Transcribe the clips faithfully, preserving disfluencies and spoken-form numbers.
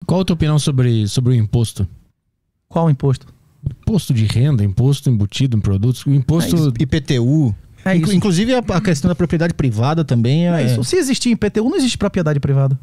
Qual a tua opinião sobre, sobre o imposto? Qual imposto? Imposto de renda, imposto embutido em produtos, o imposto... I P T U. É isso. Inclusive a, a questão da propriedade privada também é... É isso. Se existir I P T U, não existe propriedade privada.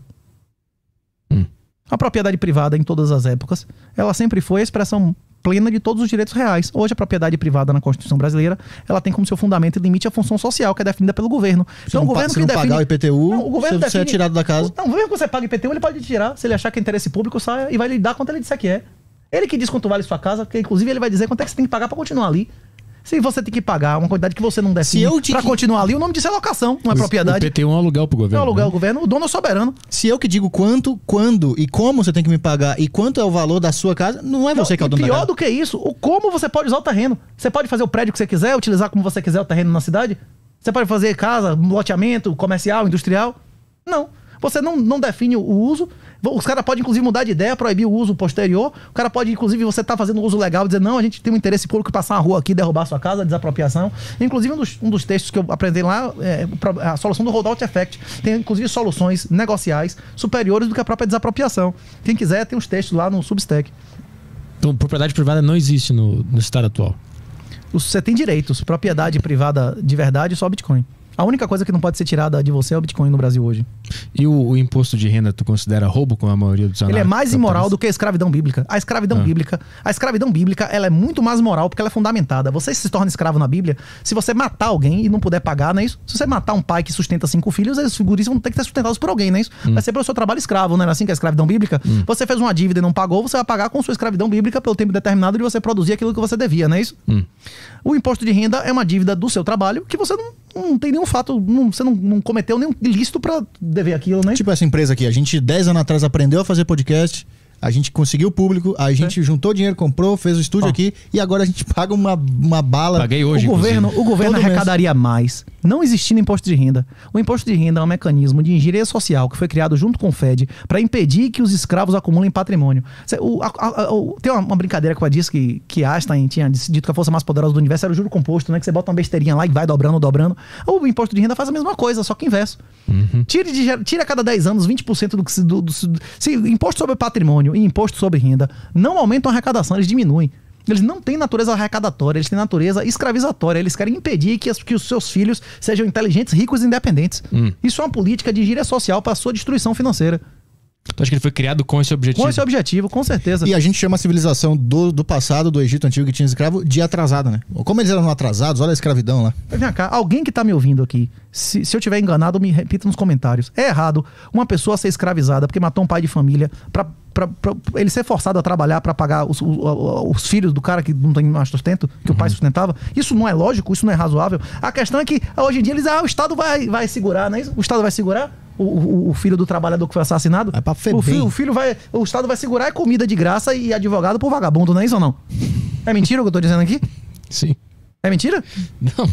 Hum. A propriedade privada, em todas as épocas, ela sempre foi a expressão plena de todos os direitos reais. Hoje, a propriedade privada na Constituição brasileira, ela tem como seu fundamento e limite a função social, que é definida pelo governo. Se Então, não, o governo se que não define... pagar o I P T U, Não, o governo você, você é define- tirado da casa. Não, mesmo que você pague I P T U, ele pode tirar. Se ele achar que é interesse público, saia e vai lhe dar quanto ele disser que é. Ele que diz quanto vale sua casa, porque inclusive ele vai dizer quanto é que você tem que pagar pra continuar ali. Se você tem que pagar uma quantidade que você não define eu te pra que- continuar ali, o nome disso é locação, não é O propriedade. I P T U é um aluguel pro Não é governo. aluguel né? ao governo, o dono é soberano. Se eu que digo quanto, quando e como você tem que me pagar e quanto é o valor da sua casa, não é você que é o E dono da pior casa. do que isso, o como você pode usar o terreno. Você pode fazer o prédio que você quiser, utilizar como você quiser o terreno na cidade. Você pode fazer casa, loteamento, comercial, industrial. Não. Você não, não define o uso. Os caras podem, inclusive, mudar de ideia, proibir o uso posterior. O cara pode, inclusive, você tá fazendo uso legal, dizer, não, a gente tem um interesse público em passar uma rua aqui, derrubar a sua casa, desapropriação. Inclusive, um dos, um dos textos que eu aprendi lá é a solução do holdout effect. Tem, inclusive, soluções negociais superiores do que a própria desapropriação. Quem quiser, tem uns textos lá no Substack. Então, propriedade privada não existe no, no estado atual. Você tem direitos. Propriedade privada de verdade é só Bitcoin. A única coisa que não pode ser tirada de você é o Bitcoin no Brasil hoje. E o, o imposto de renda, tu considera roubo, como a maioria dos Ele é anarcos mais imoral do que a escravidão bíblica. A escravidão Ah. bíblica, a escravidão bíblica, ela é muito mais moral porque ela é fundamentada. Você se torna escravo na Bíblia se você matar alguém e não puder pagar, não é isso? Se você matar um pai que sustenta cinco filhos, esses figuris vão ter que ser sustentados por alguém, não é isso? Hum. Vai ser pelo seu trabalho escravo, não é assim que é a escravidão bíblica? Hum. Você fez uma dívida e não pagou, você vai pagar com sua escravidão bíblica pelo tempo determinado de você produzir aquilo que você devia, não é isso? Hum. O imposto de renda é uma dívida do seu trabalho que você não, não tem nenhum fato, não, você não, não cometeu nenhum ilícito pra dever aquilo, né? Tipo essa empresa aqui, a gente dez anos atrás aprendeu a fazer podcast, a gente conseguiu público, a gente juntou dinheiro, comprou, fez o estúdio Ó. aqui e agora a gente paga uma, uma bala. Paguei hoje, o governo, inclusive. o governo Todo mês. arrecadaria mais, não existindo imposto de renda. O imposto de renda é um mecanismo de engenharia social que foi criado junto com o F E D para impedir que os escravos acumulem patrimônio. Cê- o- a- a- a- o- tem uma, uma brincadeira que eu disse que, que Einstein tinha dito que a força mais poderosa do universo era o juro composto, né? Que você bota uma besteirinha lá e vai dobrando, dobrando. O imposto de renda faz a mesma coisa, só que inverso. Uhum. Tire, de, ger- tire a cada dez anos vinte por cento do que se, do, do, se se imposto sobre patrimônio e imposto sobre renda não aumentam a arrecadação, eles diminuem. Eles não têm natureza arrecadatória, eles têm natureza escravizatória. Eles querem impedir que, as- que os seus filhos sejam inteligentes, ricos e independentes. Hum. Isso é uma política de gíria social para sua destruição financeira. Tu acha que ele foi criado com esse objetivo? Com esse objetivo, com certeza. E a gente chama a civilização do, do passado, do Egito Antigo, que tinha escravo, de atrasada, né? Como eles eram atrasados, olha a escravidão lá. Vem cá, alguém que tá me ouvindo aqui, se, se eu tiver enganado, me repita nos comentários. É errado uma pessoa ser escravizada porque matou um pai de família pra, pra, pra ele ser forçado a trabalhar pra pagar os, o- o- os filhos do cara que não tem mais sustento, que o pai sustentava? Isso não é lógico, isso não é razoável. A questão é que hoje em dia eles, ah, o Estado vai, vai segurar, não é isso? O Estado vai segurar o, o, o filho do trabalhador que foi assassinado? Vai pra Febem. o, filho, o filho vai, o Estado vai segurar é comida de graça e advogado por vagabundo, não é isso ou não? É mentira o que eu tô dizendo aqui? Sim. É mentira? Não.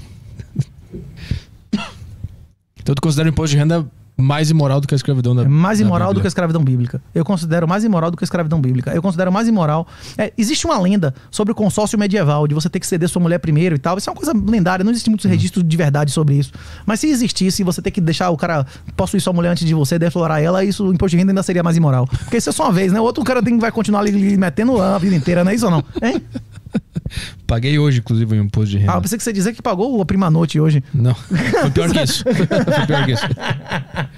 Então tu considera o imposto de renda mais imoral do que a escravidão da É mais da imoral do que a Bíblia? escravidão bíblica. Eu considero mais imoral do que a escravidão bíblica. Eu considero mais imoral. É, existe uma lenda sobre o consórcio medieval, de você ter que ceder sua mulher primeiro e tal. Isso é uma coisa lendária, não existe muitos registros de verdade sobre isso. Mas se existisse, você ter que deixar o cara possuir sua mulher antes de você, deflorar ela, isso, o imposto de renda ainda seria mais imoral. Porque isso é só uma vez, né? O outro cara tem, vai continuar lhe, lhe metendo a vida inteira, não é isso ou não? Hein? Paguei hoje, inclusive, o imposto de renda. Ah, eu pensei que você ia dizer que pagou a prima noite hoje. Não, foi pior que isso. Foi pior que isso.